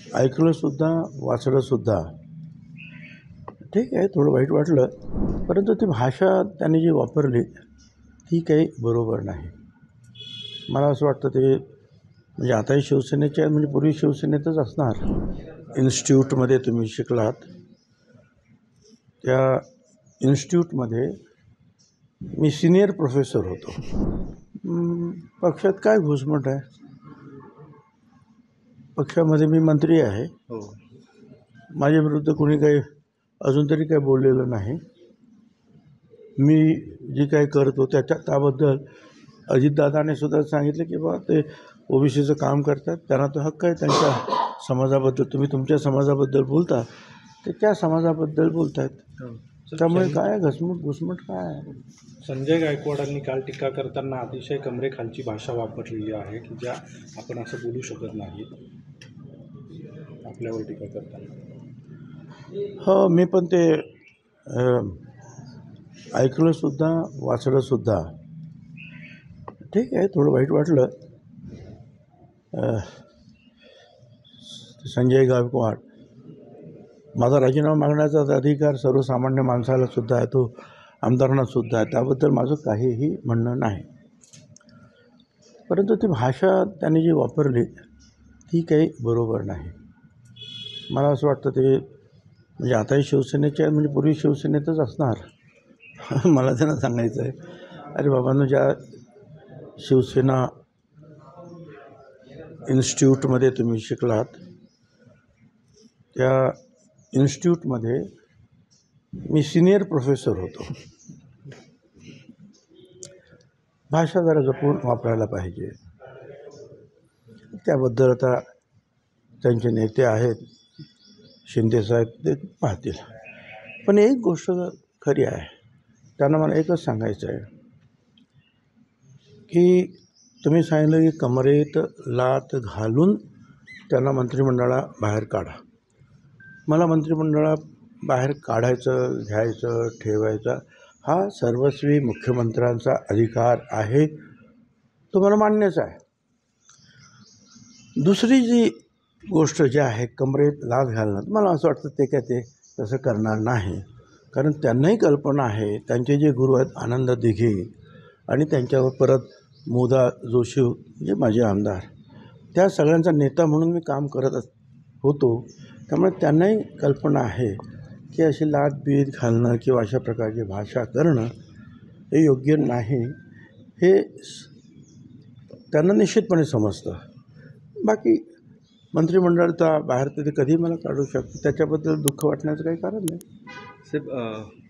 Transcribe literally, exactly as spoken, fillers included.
ऐकलंसुद्धा वाचलंसुद्धा. ठीक आहे, थोडं वाईट वाटलं, परंतु ती भाषा त्यांनी जी वापरली ती काही बरोबर नाही. मला असं वाटतं ते म्हणजे आताही शिवसेनेचे आहे, म्हणजे पूर्वी शिवसेनेतच असणार. इन्स्टिट्यूटमध्ये तुम्ही शिकलात, त्या इन्स्टिट्यूटमध्ये मी सिनियर प्रोफेसर होतो. हम्म, पक्षात काय घुसमट आहे? पक्षामध्ये मी मंत्री आहे. हो. माझ्या विरुद्ध कोणी काही अजून तरी काही बोललेलं नाही. मी जे काही करतो त्याच्या त्याबद्दल अजितदादाने सुद्धा सांगितलं की बा ते ओबीसीचं काम करतात, त्यांना तो हक्क आहे त्यांच्या समाजाबद्दल. तुम्ही तुमच्या समाजाबद्दल बोलता, ते त्या समाजाबद्दल बोलत त्यामुळे काय घसमट घुसमट काय आहे? संजय गायकवाडांनी काल टीका करताना अतिशय कमरेखालची भाषा वापरलेली आहे की ज्या आपण असं बोलू शकत नाही आपल्यावर टीका करताना. हो, मी पण ते ऐकलंसुद्धा वाचलंसुद्धा. ठीक आहे, थोडं वाईट वाटलं. संजय गायकवाड, माझा राजीनामा मागण्याचा अधिकार सर्वसामान्य माणसाला सुद्धा आहे, तो आमदारांना सुद्धा आहे, त्याबद्दल माझं काहीही म्हणणं नाही. परंतु ती भाषा त्यांनी जी वापरली ती काही बरोबर नाही. मला असं वाटतं ते म्हणजे आताही शिवसेनेचे आहे, म्हणजे पूर्वी शिवसेनेतच असणार. मला त्यांना सांगायचं आहे, अरे बाबांनो, ज्या शिवसेना इन्स्टिट्यूटमध्ये तुम्ही शिकलात, त्या इन्स्टिट्यूटमध्ये मी सिनियर प्रोफेसर होतो. भाषा जरा जपून वापरायला पाहिजे. त्याबद्दल आता त्यांचे नेते आहेत शिंदेसाहेब, ते पाहतील. पण एक गोष्ट खरी आहे, त्यांना मला एकच सांगायचं आहे की तुम्ही सांगितलं की कमरेत लात घालून त्यांना मंत्रिमंडळाबाहेर काढा. मला मंत्रिमंडळात बाहेर काढायचं, घ्यायचं, ठेवायचं हा सर्वस्वी मुख्यमंत्र्यांचा अधिकार आहे, तो मला मान्यच आहे. दुसरी जी गोष्ट जी आहे कमरेत लात घालणं, मला असं वाटतं ते काय ते तसं करणार नाही. कारण त्यांनाही कल्पना आहे, त्यांचे जे गुरु आहेत आनंद दिघे आणि त्यांच्यावर परत मोदा जोशी जे माझे आमदार, त्या सगळ्यांचा नेता म्हणून मी काम करत होतो. त्यामुळे त्यांनाही कल्पना आहे की अशी लात बीत घालणं किंवा अशा प्रकारची भाषा करणं हे योग्य नाही, हे त्यांना निश्चितपणे समजतं. बाकी मंत्रिमंडळाचा बाहेर ते कधी मला काढू शकतो, त्याच्याबद्दल दुःख वाटण्याचं काही कारण नाही. साहेब,